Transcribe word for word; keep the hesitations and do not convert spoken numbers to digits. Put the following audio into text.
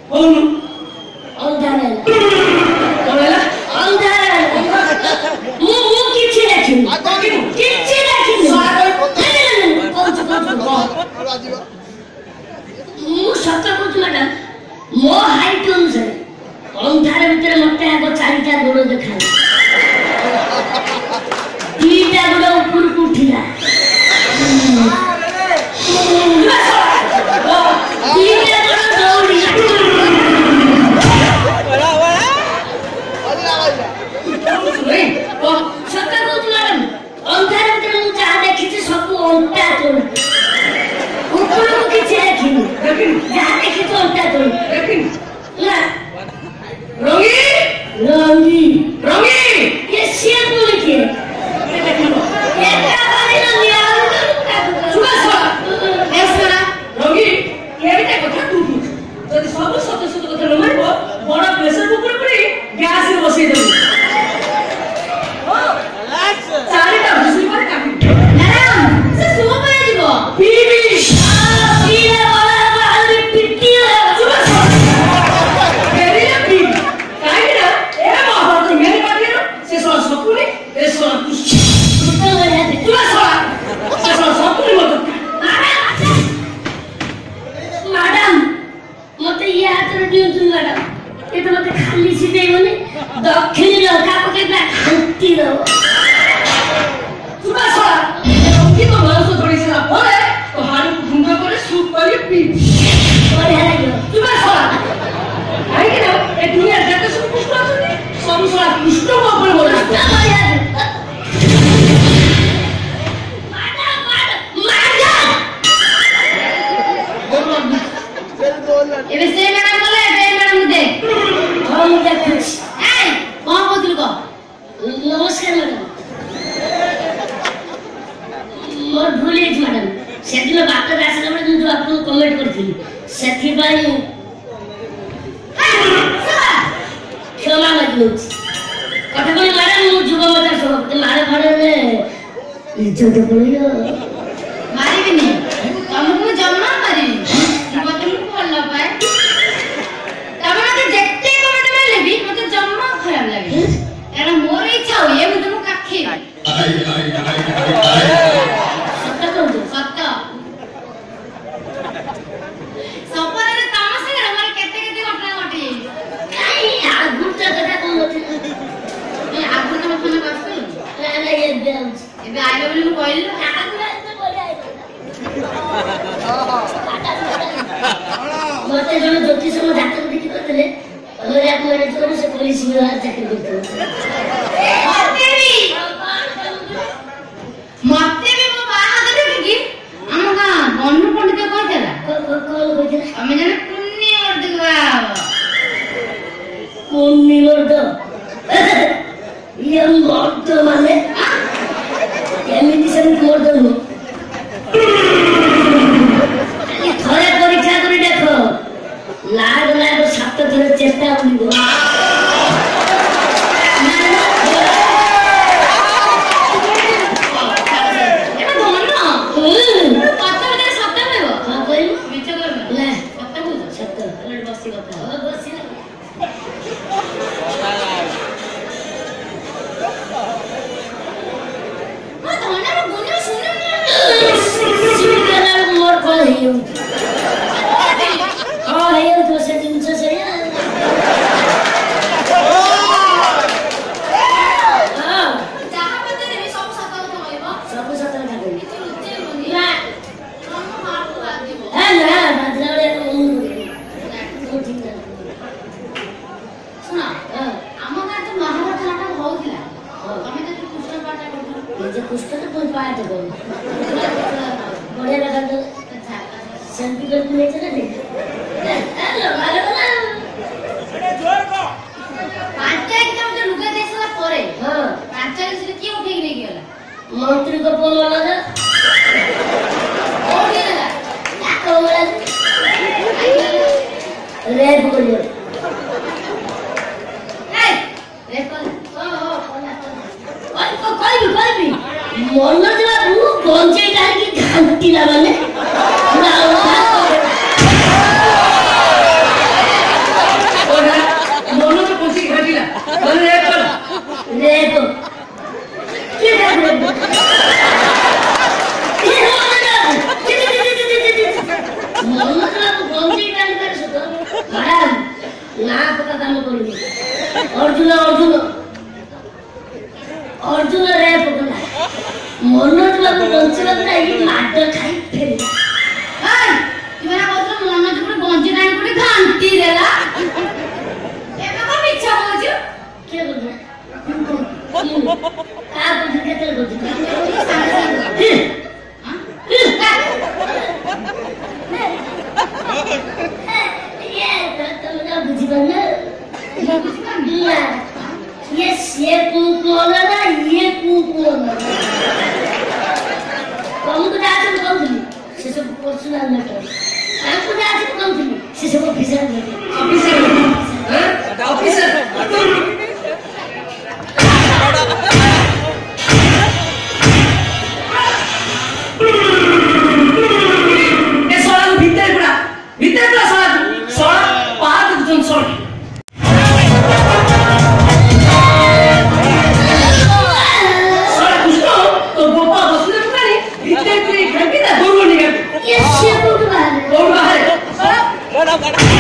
बोलू अंधार बोलेला अंधार मु मु किछि देखिन किछि देखिन कोच कोच मु सत कोच मैडम मो हाइट अनुसार अंधार भीतर मते आगो चारिटा गोड़ देखा दीटा गोड़ ऊपर को उठिला दीटा गोड़ दौड़िला बड़ा बड़ा अल्लाह अल्लाह ओ सत कोच मैडम अंधार भीतर मु जा देखि सब अंटा तोड़ ऊपर को किछि देखिन देखिन जा देखि तो अंटा तोड़ देखिन ना रंगी रंगी रंगी ये शेर बोले के ये क्या बारे रंगी आलू का सुना सुना ऐसा रंगी ये भी देखो था तू जब सब सब सब कथा न मारबो बड़ा प्रेशर कुकर पड़ी गैस रे बसई दे ओ चारिटा भुसली पर काटी नारायण से सुनो पड़े जीवो पीबी आ पीले वाला वाली पिट्टी सुना सुना तेरी पी सपुनी ए सोना कुछ कुत्ता लगा दे तू सोना से सोना सपुनी मत मैडम मते ये हाथ रे दियो तुम मैडम ये तो मते खाली सी देबनी दक्षिण लंका पके ना हंती दो तू सोना की तो मांस थोड़ी सी ना बोले तो हारू गुंडा करे सूप करे पी और है ना तू सोना आई के ना ए दुनिया जगत सब कुछ ना सुनी सब सोना कुछ तो ऊपर बोल ଏବେ ସେ ମ୍ୟାଡମ ବୋଲେ ଏବେ ମ୍ୟାଡମ ଦେ ହଁ ମୁଁ ଦେଖୁଛି ଏଇ କଣ କହୁଥିଲୁ କହ ନମସ୍କାର ମ୍ୟାଡମ ମୋର ଭୁଲ ହେଇଛି ମ୍ୟାଡମ ସେଦିନ ବାଟରେ ଆସିଲା ବେଳେ ମୁଁ ଯୋଉ ଆପଣଙ୍କୁ କମେଣ୍ଟ କରିଥିଲି ସେଥିପାଇଁ କ୍ଷମା ମାଗିନେଉଛି କଥା କଣ ମ୍ୟାଡମ ମୁଁ ଯୁବ ମତା ସଭାପତି ମାର ଫାରରେ ଇଜ୍ଜତ ପଳେଇଲ ମାରିବିନି ତମକୁ ଜମା ମାରିବି ମତେ ମୁଁ ଭଲ ପାଏ ତମେ ମତେ ଯେତେ କମେଣ୍ଟ ମାରିଲେ ବି ମତେ ଜମା ଖରାପ ଲାଗେ କାରଣ ମୋର ଇଚ୍ଛା ହୁଏ ମୁଁ ତମକୁ କାଖେଇବି ସତ କହୁଛୁ ସତ ସପନରେ ତମ ସାଙ୍ଗରେ ମୋର କେତେ କେତେ ଘଟଣା ଘଟି କାଇଁ ଆଗୁରୁ ତ କଥା କହୁଥିଲି ଏ ଆଗୁରୁ ତମେ ଫୋନ କରିଥିଲ ନା ନା ଏବେ ଆଉଛି ଏବେ ଆଇଲ ବୋଲି ମୁଁ କହିଲି ଆଗୁରୁ ଆଇଲେ ବଢିଆ मते जण ज्योतिष म जातक देखि करतले अगर आप मेरे जोर से पुलिस विभाग चाकरी करते मते भी मते भी मो बाहा दे कि हम का गन्नु पंडित कहतला कॉल कहतला हम जने पुण्य वर्द गवा पुण्य वर्द ये वर्द माने एमिति से वर्द नु थोड़े परीक्षा कर देखो लाग लाग सात थोड़े चेष्टा बोलिबो मंत्री को फोन वाला था और ये लगा क्या कहो वाला रेप कर लिया ए रेप कर ओ ओ कोई को कोई भी कोई भी मन जरा वो पहुंचे डाल की घंटी ला माने ना ବାବୁ ବଞ୍ଚିବାକୁ ଯାଇ ମାଡ ଖାଇ ଫେରିଲା। ତୁମେ କହୁଥିଲ ମନ ଯୋଗୁଁ ଗଞ୍ଜି ନାଣି ଗୋଟେ ଘାଣ୍ଟି ଦେଲା। ଏବେ କଣ ମିଛ କହୁଛୁ? କିଏ କହୁଛି? କାହା କହୁଛି? କେତେବେଳେ କହୁଛି? ତମେ ବୁଝିପାରୁନ? ये से कुकुर ना ये कुकुर तुमको जाते हैं कौन थी से सब पर्सनल मैटर हमको जाते हैं कौन थी से सब ऑफिसर लेते ऑफिसर हाँ ऑफिसर ये सोला भीतर पूरा भीतर पूरा सोला सोला पाद जोन सोला ये शेर को बाहर है। बड़ा बड़ा